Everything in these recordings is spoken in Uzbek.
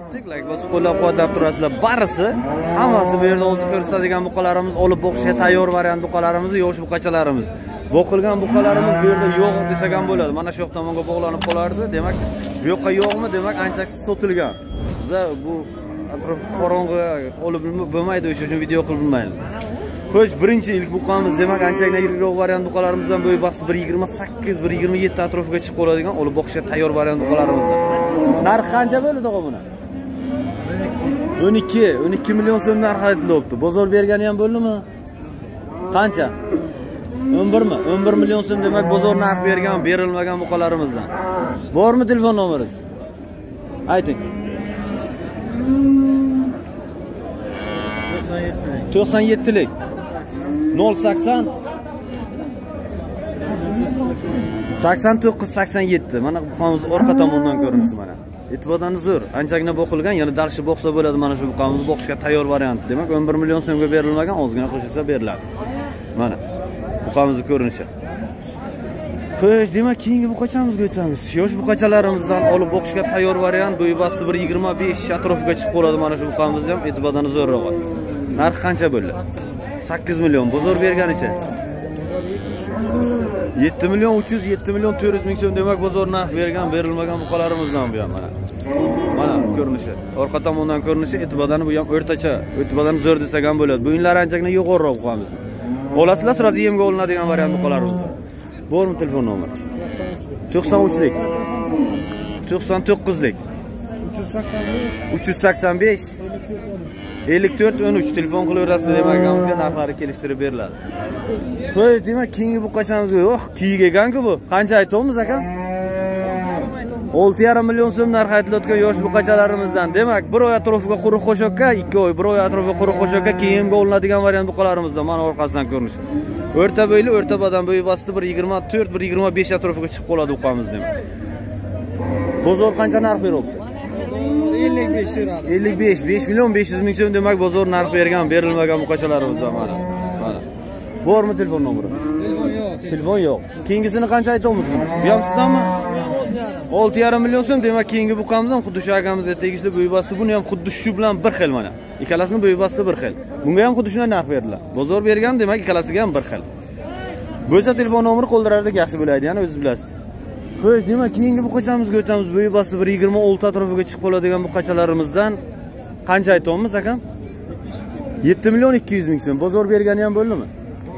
aytdik, like bosib qo'llab-quvvatlab turasizlar. Barisi hammasi bu yerda o'zi ko'rsatadigan buqalarimiz, olib boqishga tayyor variant buqalarimiz, yosh buqachalarimiz. Boqilgan buqalarimiz bu yerda yo'q desagan bo'ladi. Mana shu yoq tomonga bog'lanib qolardi. Demak, bu yoqqa yo'qmi? Demak, anchasi sotilgan. Biza bu atrof qorong'i olib bo'lmaydi, o'sha uchun video qilib bilmaymiz. Xo'sh, birinchi ilk buqamiz, demak, anchagina yirikroq variant buqalarimizdan bo'yi basti 1.28, 1.27 atrofiga chiqib qoladigan olib boqishga tayyor variant buqalarimizdan. Narxi qancha bo'ldi tog'a buni? 12 million so'm narx aytilyapti. Bozor bergani ham bo'ldimi? Qancha? 11 mi? 11 million so'm demak bozor narx bergan, berilmagan buqalarimizdan. Bormi telefon nomeringiz? Ayting. 97lik 080 89 87. Mana buqamiz orqa tomondan ko'rinishi mana. E'tibordan zo'r. Anchagina boqilgan, yana dalshi boqsa bo'ladi mana shu buqamiz boqishga tayyor variant. Demak 11 million so'mga berilmagan, ozgina qo'shilsa beriladi. Mana buqamizning ko'rinishi. Xo'sh, demak keyingi buqachamizga o'tamiz. Yosh buqachalarimizdan olib boqishga tayyor variant, bo'yi basti 1.25 atrofiga chiqib qoladi mana shu buqamiz ham e'tibordan zo'rroq. Narxi qancha bo'ldi? 8 million. Bozor berganicha 7 million 300, 7 million 400 ming so'm demak bozor narx bergan, berilmagan buqalarimizdan bu ham mana. Mana ko'rinishi. Orqa tomondan ko'rinishi e'tibordan bu ham o'rtacha, e'tibordan zo'r desak ham bo'ladi. Bo'yinlar anchagina yuqoriroq buqamiz. Olasizlar, sirazi yemga olinadigan variant buqalarimiz. Bormi telefon nomeri? 93lik 99lik 385 54 13 telefon qilaverasizlar demagamizga narxlari kelishtirib beriladi. Xo'sh, demak keyingi buqachamizga yo'q, kiyik ekan-ku bu. Qancha aytamiz aka? 6,5 million so'm narx aytilayotgan yosh buqachalarimizdan. Demak, bir oy atrofiga quruq qo'shakka, 2 oy, bir oy atrofiga quruq qo'shakka kiyimga olinadigan variant buqalarimizdan. Mana orqasidan ko'rinishi. O'rta bo'yli, o'rta badan bo'yi basti 1.24, 1.25 atrofiga chiqib qoladi buqamiz demak. Bozor qancha narx beryapti? 55 so'radi. 55, 5 million 500 ming so'm demak bozor narx bergan, berilmagan buqachalarimizdan mana. Mana. Bormi telefon nomeri? Telefon yo'q. Telefon yo'q. Keyingisini qancha aytamiz buni? Bu ham sizdanmi? 6,5 million so'm demak keyingi buqamizdan xuddi shu akamizga tegishli bo'yi basti. Buni ham xuddi shu bilan bir xil mana. Ikkalasini bo'yi basti bir xil. Bunga ham xuddi shunday narx berdilar. Bozor bergan demak ikkalasiga ham bir xil. Bo'lsa telefon nomeri qo'ldirardik yaxshi bo'laydi, yana o'zingiz bilasiz. Xo'sh, demak keyingi buqachamizga o'tamiz. Bo'yi basti 1.26 atrofiga chiqib qoladigan buqachalarimizdan qancha aytamiz akam? 7 million 200 ming so'm. Bozor bergani ham bo'ldimi?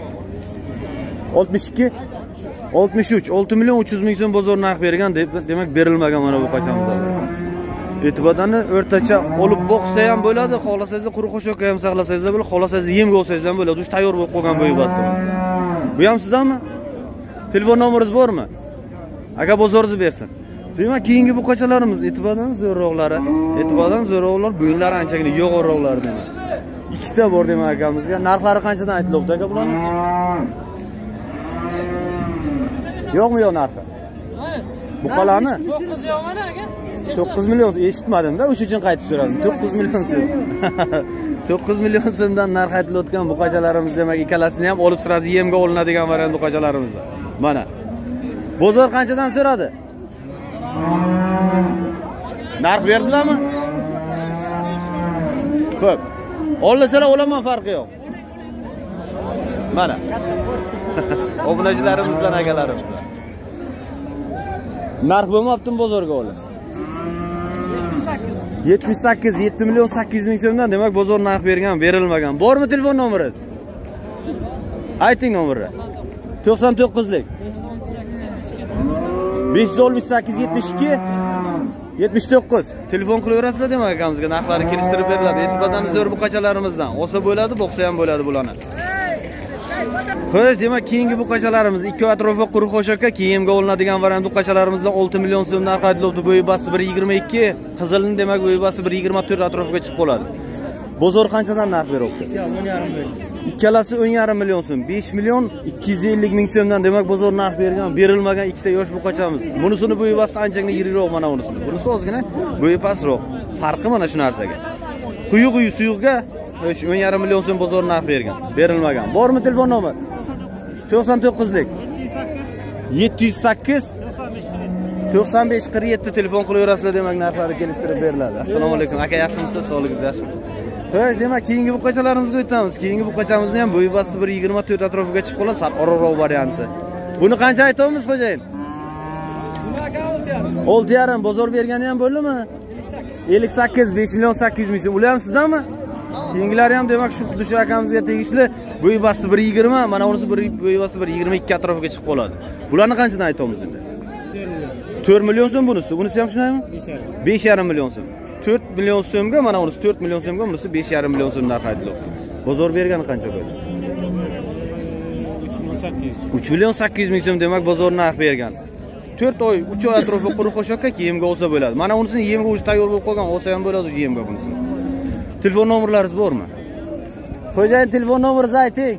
62 63 6 million 300 ming so'm bozor narx bergan, demak berilmagan mana bu buqachamizdan. E'tibordan o'rtacha olib boqsa ham bo'ladi, xohlasangizlar quruq qo'shakka ham saqlasangizlar bo'ladi, xohlasangizlar yemga olsangizlar ham bo'ladi. Ush tayyor bo'lib qolgan bo'yi basti. Bu ham sizdanmi? Telefon nomeringiz bormi? Aka bozoringizni bersin. Demak, keyingi buqachalarimiz e'tibordan zo'rroqlari, e'tibordan zo'rroqlar, bo'yinlari anchagina yo'g'onroqlar demak. Ikkita bor demak akamizga. Narxlari qanchadan aytilyapti aka bularning? Yo'qmi yo'q narxi? Buqalarni? 9 yo'qmi aka? 9 million eshitmadim-da, o'sha uchun qaytib so'radim. 9 million so'm. 9 million so'mdan narx aytilayotgan buqachalarimiz demak ikkalasini ham olib sirazi yemga olinadigan variant buqachalarimizdan. Mana. Bozor qanchadan so'radi? Narx berdilarmi? Xo'p. Olasalar olaman, farqi yo'q. Mana. Obunachilarimizdan akalarimiz. Narx bo'lmabdi bozorga olib. 78 7 million 800 ming so'mdan demak bozor narx bergan, berilmagan. Bormi telefon nomeringiz? Ayting nomerni. 99lik 568 72 79. Telefon qilaverasizlar demak akamizga, narxlari kelishtirib beriladi. E'tibordan zo'r buqachalarimizdan. Olsa bo'ladi, boqsa ham bo'ladi bularni. Xo'sh, demak keyingi buqachalarimiz 2 atrofi quruq qo'shakka kiyimga olinadigan variant buqachalarimizdan 6 million so'm narx aytilyapti. Bo'yi basti 1.22, qizilni demak bo'yi basti 1.24 atrofiga chiqib qoladi. Bozor qanchadan narx beryapti? 10,5 million. Ikkalasi 10,5 million so'm. 5 million 250 ming so'mdan demak bozor narx bergan, berilmagan ikkita yosh buqachamiz. Bunisini bo'yi basti anchagina yiriroq mana unisini. Bunisi ozgina bo'yi pastroq. Farqi mana shu narsaga. Quyi suyuqga 10,5 million so'm bozor narx bergan, berilmagan. Bormi telefon nomeri? 99lik 708 95-47 telefon qilaverasizlar demak narxlari kelishtirib beriladi. Assalomu alaykum aka, yaxshimisiz? Sog'ligingiz yaxshimi? Xo'sh, demak keyingi buqachalarimizga o'tamiz. Keyingi buqachamizni ham bo'yi basti 1.24 atrofiga chiqib qoladi, sal oraliq varianti. Buni qancha aytamiz xo'jayin? 6.5 bozor bergani ham bo'ldimi? 58 5 million 800 ming so'm. Ular ham sizdanmi? Keyingilari ham demak shu xuddi shu akamizga tegishli bo'yi basti 1.20, mana bunisi bo'yi basti 1.22 atrofiga chiqib qoladi. Bularni qanchadan aytamiz endi? 4 million so'm bunisi. Bunisi ham shunaymi? 5.5 million so'm. 4 million so'mga, mana bunisi 4 million so'mga, bunisi 5.5 million so'm narx aytiladi. Bozor bergani qancha bo'ldi? 3 million 800 ming so'm demak bozor narx bergan. 4 oy, 3 oy atrofi quruq qo'shakka kiyimga olsa bo'ladi. Mana unisini yemga o'zi tayyor bo'lib qolgan, olsa ham bo'ladi yemga bunisi. Telefon nomerlaringiz bormi? Xo'jayin telefon nomeringizni ayting.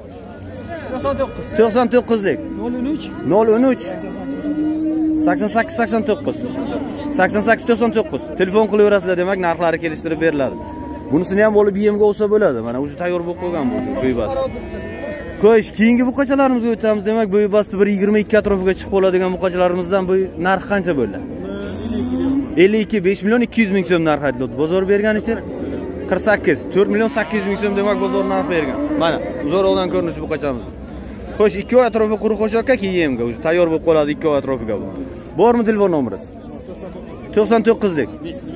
99lik 013 88 89 88 99 telefon qilaverasizlar demak narxlari kelishtirib beriladi. Bunisini ham olib yemga olsa bo'ladi. Mana o'zi tayyor bo'lib qolgan bu bo'ybas. Qo'sh, keyingi buqachalarimizga o'tamiz. Demak, bo'yi basti 1.22 atrofiga chiqib qoladigan buqachalarimizdan bu narx qancha bo'ldi? 52 5 million 200 ming so'm narx aytiladi. Bozor berganicha 48 4 million 800 ming so'm demak bozor narx bergan. Mana uzoqdan ko'rinishi buqachamiz. Xo'sh, 2 oy atrofi quruq qo'shakka kiyimga o'zi tayyor bo'lib qoladi 2 oy atrofiga bu. Bormi telefon nomeringiz? 99lik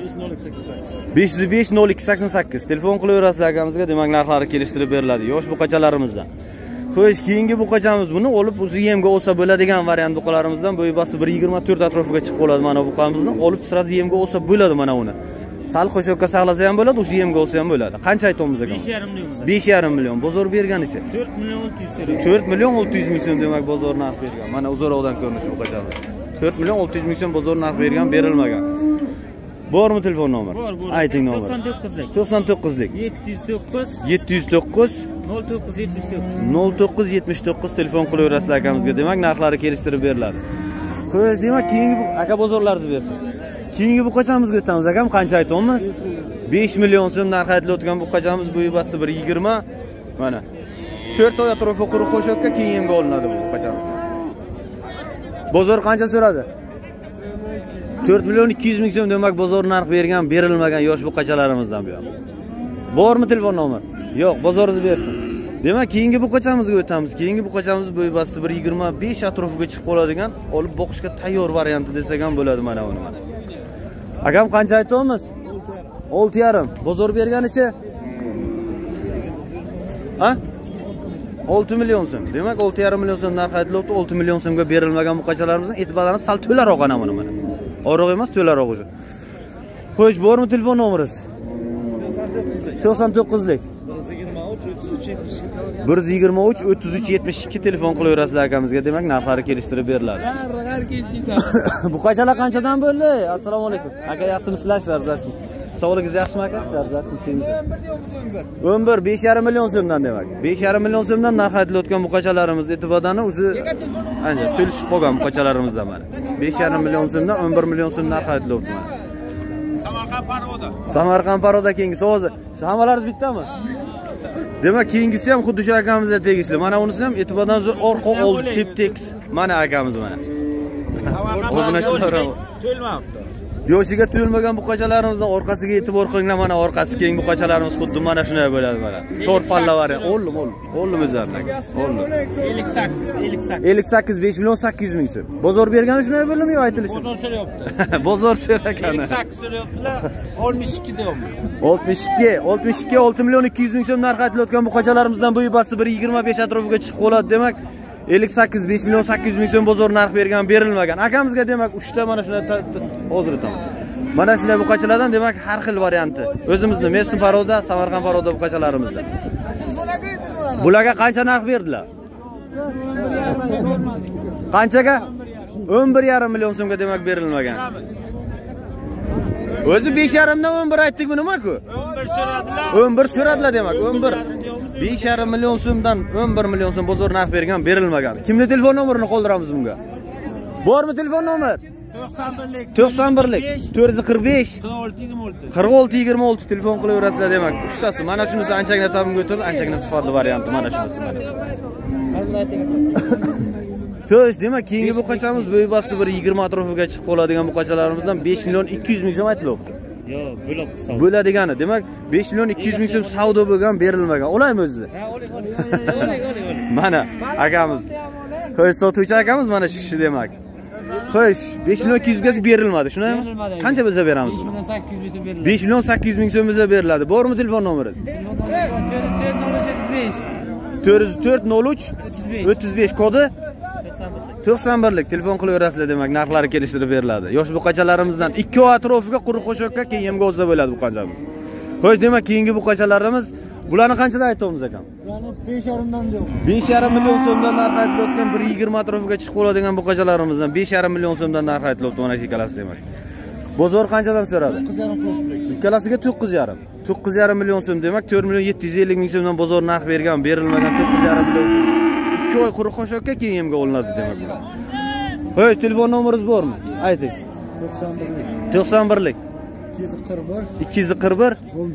505 0288 telefon qilaverasizlar akamizga, demak narxlari kelishtirib beriladi yosh buqachalarimizdan. Xo'sh, keyingi buqachamiz buni olib o'zi yemga olsa bo'ladigan variant buqalarimizdan bo'yi basti 1.24 atrofiga chiqib qoladi. Mana buqamizni olib sirasi yemga olsa bo'ladi mana uni. Sal qo'shakka saqlasa ham bo'ladi, o'sha yemga olsa ham bo'ladi. Qancha aytamiz aka? 5.5 million. Bozor berganicha 4 million 600 4 million 600 ming so'm demak bozor narx bergan. Mana uzoqdan ko'rinishi buqachamiz. 4 million 600 ming so'm bozor narx bergan, berilmagan. Bormi telefon nomeri? Bor. Ayting nomeri. 99lik 709 0979 telefon qilaverasizlar akamizga, demak narxlari kelishtirib beriladi. Xo'sh, demak keyingi aka bozorlaringizni bersin. Keyingi buqachamizga o'tamiz akam, qancha aytamiz? 5 million so'm narx aytilayotgan buqachamiz bo'yi basti 1.20. Mana 4 oy atrofi quruq qo'shakka kiyimga olinadi bu buqachamiz. Bozor qancha so'radi? 4 million 200 ming so'm demak bozor narx bergan, berilmagan yosh buqachalarimizdan bu ham. Bormi telefon nomeri? Yo'q, bozoringizni bersin. Demak, keyingi buqachamizga o'tamiz. Keyingi buqachamiz bo'yi basti 1.25 atrofiga chiqib qoladigan, olib boqishga tayyor varianti desak ham bo'ladi mana uni. Akam qancha aytamiz? 6.5. Bozor berganicha? Ha? 6 million so'm. Demak, 6.5 million so'm narx aytilyapti. 6 million so'mga berilmagan buqachalarimizning e'tiborini sal to'laroq ana mana. Oriq emas, to'laroq o'zi. Xo'sh, bormi telefon nomeringiz? 99lik 123 33 72 telefon qilaverasizlar akamizga, demak narxlari kelishtirib beriladi. Buqachalar qanchadan bo'ldi? Assalomu alaykum. Aka, yaxshimisizlar? Sog'ligingiz yaxshimi aka? 11 5.5 million so'mdan demak. 5.5 million so'mdan narx aytilayotgan buqachalarimiz e'tibordan o'zi ancha to'lishib qolgan buqachalarimizdan mana. 5.5 million so'mdan 11 million so'm narx aytilyapti mana. Samarqand Paroda keyingisi hozir. Hammalaringiz bittami? Demak, keyingisi ham xuddi shu akamizga tegishli. Mana unisi ham e'tibordan zo'r orqa old chiptex. Mana akamiz mana. To'lmabdi. Yoshiga to'lmagan buqachalarimizdan orqasiga e'tibor qilinglar. Mana orqasi keng buqachalarimiz xuddi mana shunday bo'ladi mana. Short palla variant. O'ldim. O'zlaridan. 58 5 million 800 ming so'm. Bozor bergani shunday bo'ldimi yo aytilishi? Bozor so'rayapti. Bozor so'ragan. 58 so'rayaptilar. 62 deyapmiz. 62 6 million 200 ming so'm narx aytilayotgan buqachalarimizdan bo'yi basti 1.25 atrofiga chiqib qoladi demak. 58 5 million 800 ming so'm bozor narx bergan, berilmagan. Akamizga demak 3 ta mana shunday hozir aytaman. Mana shunday buqachalardan demak har xil varianti. O'zimizning Messin Paroda, Samarqand Paroda buqachalarimizda. Bularga qancha narx berdilar? Qanchaga? 11.5 million so'mga demak berilmagan. O'zi 5.5 dan 11 aytdik bu nima-ku? 11 so'radilar demak, 11. 5.5 million so'mdan 11 million so'm bozor narx bergan, berilmagan. Kimning telefon nomerini qoldiramiz bunga? Bormi telefon nomer? 91lik 445 46 26 telefon qilaverasizlar demak. Uchtasi. Mana shunisi anchagina tamga o'tirdi, anchagina sifatli varianti mana shunisi mana. To'sh, demak, keyingi buqachamiz bo'yi bosdi bir 20 atrofiga chiqib qoladigan buqachalarimizdan 5 million 200 ming so'm aytilyapti. Yo'q, bo'lib savdo. Bo'ladigani, demak, 5 million 200 ming so'm savdo bo'lgan, berilmagan. Olaymi o'zi? Ha, oling. Mana akamiz. Xo'sh, sotuvchi akamiz mana shu kishi demak. Xo'sh, 5 million 200 gaga berilmadi, shunaymi? Qancha bo'lsa beramiz buni? 5 million 800 ming so'm bo'lsa beriladi. Bormi telefon nomeri? 403 35 kodi 91lik telefon qilaverasizlar demak, narxlari kelishtirib beriladi. Yosh buqachalarimizdan 2 oy atrofiga quruq qo'shakka keyin yemga o'zza bo'ladi buqachamiz. Xo'sh, demak, keyingi buqachalarimiz bularni qanchada aytamiz akam? Bularni 5,5 dan yo'q. 5,5 million so'mdan narx aytilayotgan 120 atrofiga chiqib qoladigan buqachalarimizdan 5,5 million so'mdan narx aytilyapti mana shu ikkalasi demak. Bozor qanchadan so'radi? 9,5. Ikkalasiga 9,5. 9,5 million so'm demak, 4 million 750 ming so'mdan bozor narx bergan, berilmagan 9,5 million so'm. 2 oy quruq qo'shakka keyin yemga olinadi demak. Xo'sh, telefon nomeringiz bormi? Ayting. 91lik 241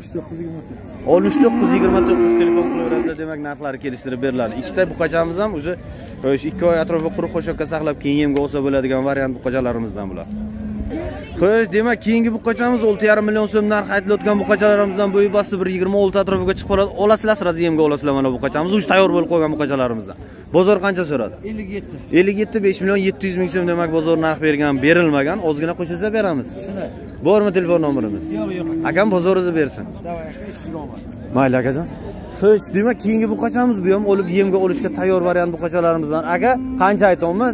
6929 telefon qilaverasizlar demak, narxlari kelishtirib beriladi. Ikkita buqachamiz ham o'zi 2 oy atrofida quruq qo'shakka saqlab keyin yemga olsa bo'ladigan variant buqachalarimizdan bular. Xo'sh, demak, keyingi buqachamiz 6,5 million so'm narx aytilayotgan buqachalarimizdan bo'yi bosdi bir 26 atrofiga chiqib qoladi. Olasizlar, sirasi yemga olasizlar mana buqachamiz. Uch tayyor bo'lib qolgan buqachalarimizdan. Bozor qancha so'radi? 57 5 million 700 ming so'm demak, bozor narx bergan, berilmagan. Ozgina qo'shilsa beramiz. Shuni. Bormi telefon nomerimiz? Yo'q. Akam bozoringizni bersin. Davay aka, istiromat. Mayli akajon. Xo'sh, demak, keyingi buqachamiz bu ham olib yemga olishga tayyor variant buqachalarimizdan. Aka, qancha aytamiz?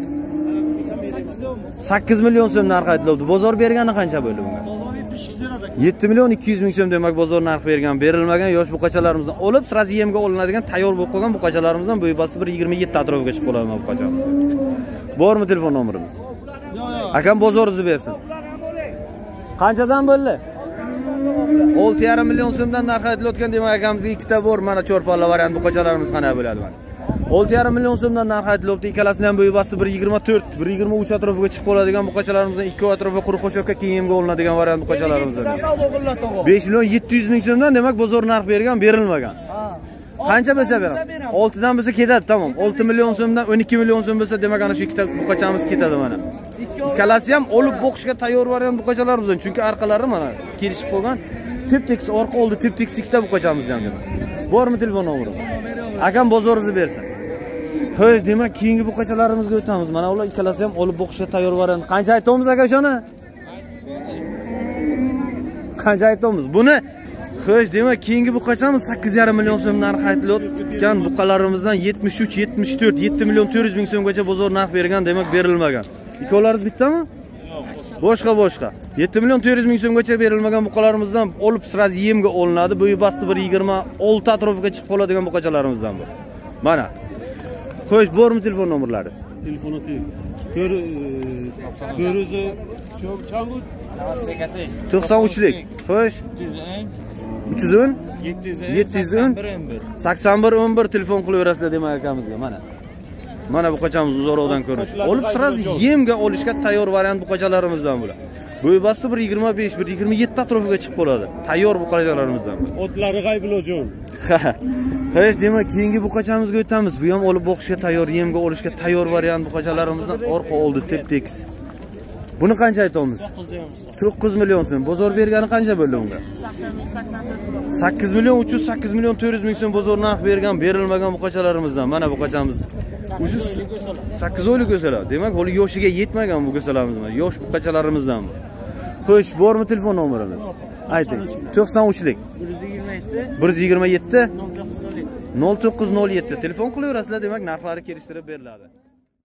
8 million so'm narx aytilyapti. Bozor bergani qancha bo'ldi bunga? 7 million 200 ming so'm demak, bozor narx bergan, berilmagan yosh buqachalarimizdan olib sirasi yemga olinadigan tayyor bo'lib qolgan buqachalarimizdan bo'yi bosdi bir 27 atrofiga chiqib qoladi bu buqachamiz. Bormi telefon nomerimiz? Yo'q. Akam bozoringizni bersin. Qanchadan bo'ldi? 6,5 million so'mdan narx aytilayotgan demak, akamizga ikkita bor. Mana cho'rpalla variant buqachalarimiz qanday bo'ladi mana. 6,5 million so'mdan narx aytilyapti. Ikkalasidan bo'yi bosdi bir 24, bir 23 atrofiga chiqib qoladigan buqachalarimizdan 2 atrofiga quruq qo'shakka kiyimga olinadigan variant buqachalarimizdan. 5 million 700 ming so'mdan demak, bozor narx bergan, berilmagan. Qancha bo'lsa beramiz? 6 dan bo'lsa ketadi, tamom. 6 million so'mdan 12 million so'm bo'lsa demak, ana shu ikkita buqachamiz ketadi mana. Ikkalasi ham olib boqishga tayyor variant buqachalarimizdan. Chunki orqalari mana kelishib qolgan. Tip-tekis orqa oldi, tip-tekis ikkita buqachamiz ham demak. Bormi telefon nomeri? Akam bozoringizni bersin. Xo'sh, demak, keyingi buqachalarimizga o'tamiz. Mana ular ikkalasi ham olib boqishga tayyor variant. Qancha aytamiz aka shuni? Qancha aytamiz? Buni xo'sh, demak, keyingi buqachamiz 8,5 million so'm narx aytilayotgan buqalarimizdan 73, 74, 7 million 400 ming so'mgacha bozor narx bergan, demak, berilmagan. Ikkovlaringiz bittami? Boshqa. 7 million 400 ming so'mgacha berilmagan buqalarimizdan olib sirasi yemga olinadi. Bo'yi bosdi bir 26 atrofiga chiqib qoladigan buqachalarimizdan bu. Mana. Xo'sh, bormi telefon nomerlari? Telefoni tek. 93lik. Xo'sh. 310 8111 telefon qilaverasizlar demak akamizga mana. Mana buqachamiz uzoqdan ko'rinish. Olib sirasi yemga olishga tayyor variant buqachalarimizdan bular. Bo'yi bosdi bir 25, bir 27 atrofiga chiqib qoladi. Tayyor buqachalarimizdan. Otlari g'aybilojon. Xo'sh, demak, keyingi buqachamizga o'tamiz. Bu ham olib boqishga tayyor, yemga olishga tayyor variant buqachalarimizdan orqa oldi tep-tekis. Buni qancha aytamiz? 9 million so'm. Bozor bergani qancha bo'ldi unga? 8 million 308 million 400 ming so'm bozor narx bergan, berilmagan buqachalarimizdan. Mana buqachamiz. Ushus 8 oylik o'salar. Demak, hali yoshiga yetmagan bu go'salarimizdan. Yosh buqachalarimizdan. Xo'sh, bormi telefon nomerimiz? Ayting. 93lik 127 0907 telefon qilaverasizlar demak, narxlari kelishtirib beriladi.